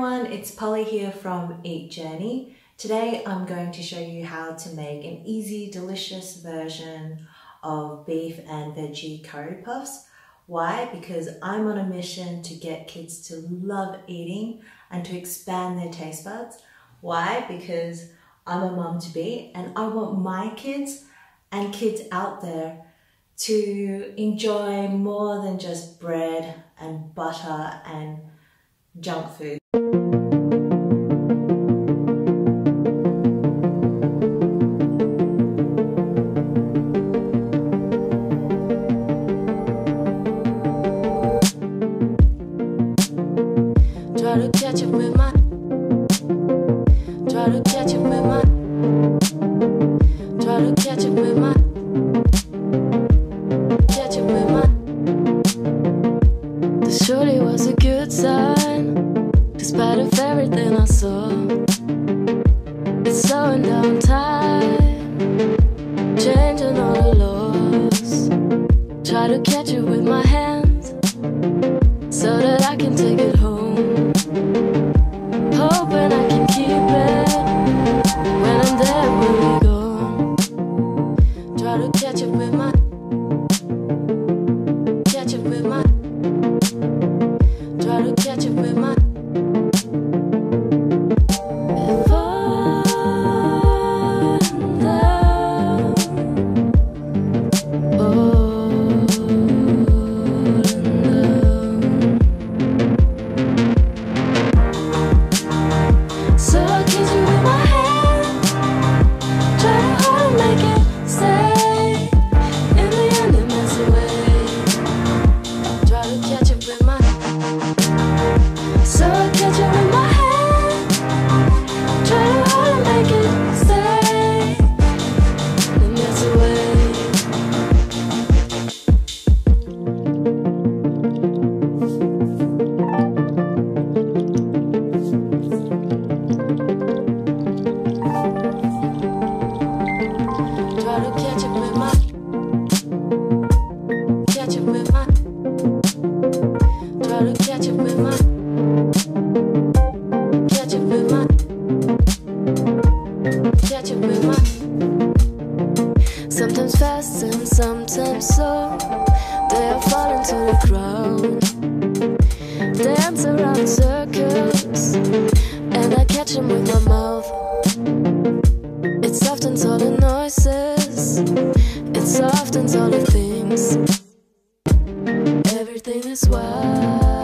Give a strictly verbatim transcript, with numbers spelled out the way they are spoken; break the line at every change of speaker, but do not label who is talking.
everyone, it's Polly here from Eat Journey. Today I'm going to show you how to make an easy, delicious version of beef and veggie curry puffs. Why? Because I'm on a mission to get kids to love eating and to expand their taste buds. Why? Because I'm a mum to be and I want my kids and kids out there to enjoy more than just bread and butter and junk food.
Try to catch up with my Try to catch up with my Try to catch up with my Catch up with my This surely was a good sign, despite of everything I saw. It's slowing down time, changing all the laws. Try to catch it with my hands, so that I can take it home. Hoping I can keep it when I'm there, when we gone. Try to catch it with my Catch it with my Try to catch it with my If I'm down, oh, so I'll kiss you with my hand, try to hard to make it stay. In the end it melts away. Try to catch it with my So I'll catch it with my hand, try to hard to make it stay. It melts away. Try to catch it with my Catch it with my Try to catch it with my Catch it with my Catch it with my Sometimes fast and sometimes slow, they all fall into the ground, dance around in circles, and I catch them with my mouth. It softens all the noises, it softens all the things. Everything is wild.